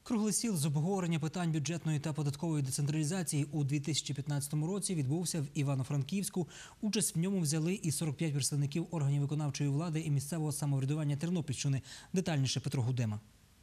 Круглий стіл з обговорення питань бюджетної та податкової децентралізації у 2015 році відбувся в Івано-Франківську. Участь в ньому взяли і 45 представників органів виконавчої влади і місцевого самоврядування Тернопільщини. Детальніше Петро Гудема.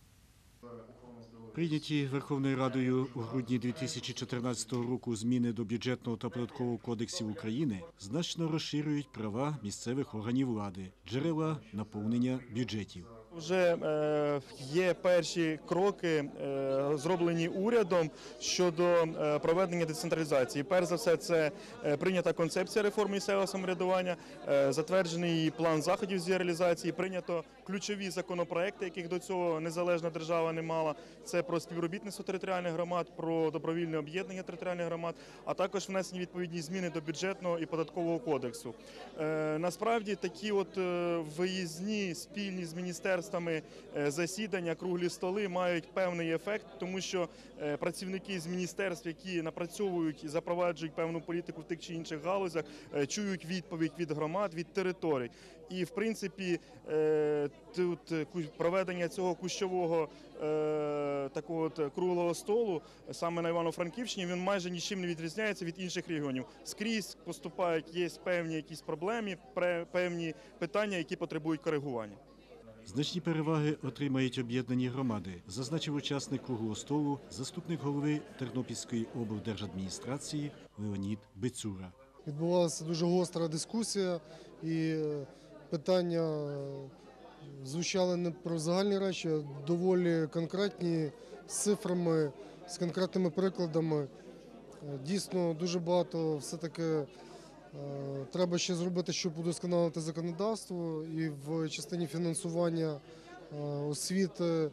Прийняті Верховною Радою у грудні 2014 року зміни до Бюджетного та податкового кодексів України значно розширюють права місцевих органів влади, джерела наповнення бюджетів. Вже є перші кроки, зроблені урядом щодо проведення децентралізації. Перш за все, це прийнята концепція реформи місцевого самоврядування, затверджений план заходів з її реалізації, прийнято ключові законопроекти, яких до цього незалежна держава не мала. Це про співробітництво територіальних громад, про добровільне об'єднання територіальних громад, а також внесені відповідні зміни до бюджетного і податкового кодексу. Насправді такі виїзні спільні з міністерствами засідання, круглі столи мають певний ефект, тому що працівники з міністерств, які напрацьовують і запроваджують певну політику в тих чи інших галузях, чують відповідь від громад, від територій. І, в принципі, тут проведення цього кущового такого круглого столу саме на Івано-Франківщині, він майже нічим не відрізняється від інших регіонів. Скрізь поступають, є певні якісь проблеми, певні питання, які потребують коригування. Значні переваги отримають об'єднані громади, зазначив учасник круглого столу, заступник голови Тернопільської облдержадміністрації Леонід Бецюра. Відбувалася дуже гостра дискусія і питання звучали не про загальні речі, а доволі конкретні, з цифрами, з конкретними прикладами. Дійсно, дуже багато все-таки треба ще зробити, щоб удосконалити законодавство і в частині фінансування освіти,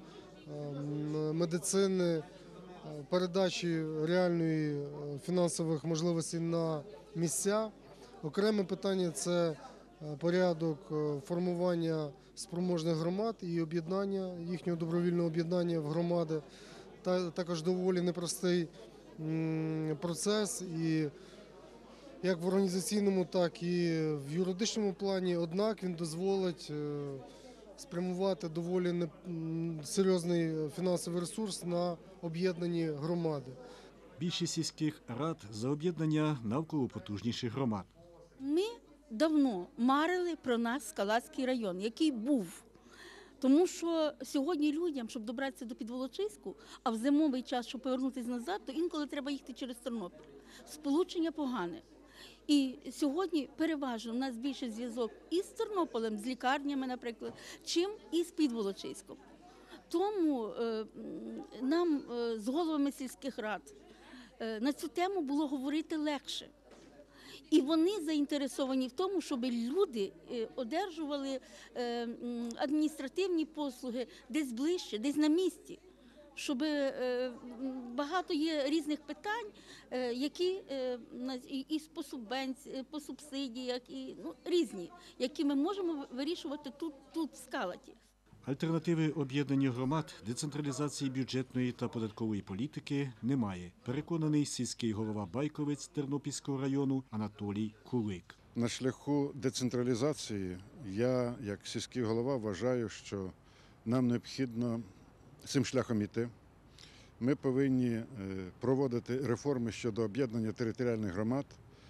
медицини, передачі реальної фінансових можливостей на місця. Окреме питання – це порядок формування спроможних громад і об'єднання, їхнього добровільного об'єднання в громади. Також доволі непростий процес і як в організаційному, так і в юридичному плані, однак він дозволить спрямувати доволі серйозний фінансовий ресурс на об'єднані громади. Більшість сільських рад за об'єднання навколо потужніших громад. Ми давно марили про наш Скалацький район, який був. Тому що сьогодні людям, щоб добратися до Підволочиську, а в зимовий час, щоб повернутися назад, то інколи треба їхати через Тернопіль. Сполучення погане. І сьогодні переважно в нас більше зв'язок із Тернополем, з лікарнями, наприклад, чим із Підволочиськом. Тому нам з головами сільських рад на цю тему було говорити легше. І вони заінтересовані в тому, щоб люди одержували адміністративні послуги десь ближче, десь на місці. Щоб багато є різних питань, які і по субсидіях, і різні, які ми можемо вирішувати тут, в Скалаті. Альтернативи об'єднання громад децентралізації бюджетної та податкової політики немає, переконаний сільський голова Байковець Тернопільського району Анатолій Кулик. На шляху децентралізації я, як сільський голова, вважаю, що нам необхідно цим шляхом йти. Ми повинні проводити реформи щодо об'єднання територіальних громад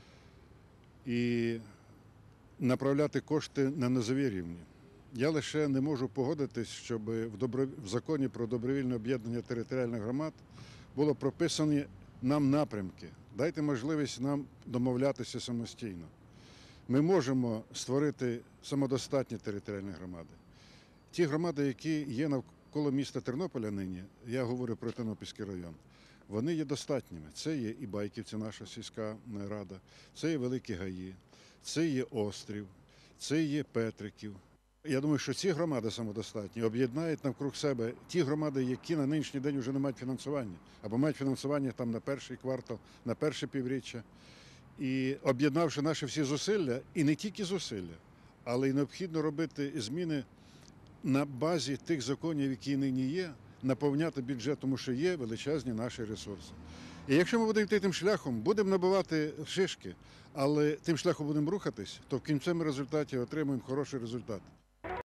і направляти кошти на низові рівні. Я лише не можу погодитись, щоб в законі про добровільне об'єднання територіальних громад було прописані нам напрямки. Дайте можливість нам домовлятися самостійно. Ми можемо створити самодостатні територіальні громади. Ті громади, які є навколо міста Тернополя нині, я говорю про Тернопільський район, вони є достатніми. Це є і Байківці, наша сільська рада, це є Великі Гаї, це є Острів, це є Петриків. Я думаю, що ці громади самодостатні об'єднають навкруг себе ті громади, які на нинішній день вже не мають фінансування, або мають фінансування там на перший квартал, на перше півріччя. І об'єднавши наші всі зусилля, і не тільки зусилля, але й необхідно робити зміни на базі тих законів, які нині є, наповняти бюджет, тому що є величезні наші ресурси. І якщо ми будемо йти тим шляхом, будемо набивати шишки, але тим шляхом будемо рухатись, то в кінцевому результаті отримаємо хороший результат.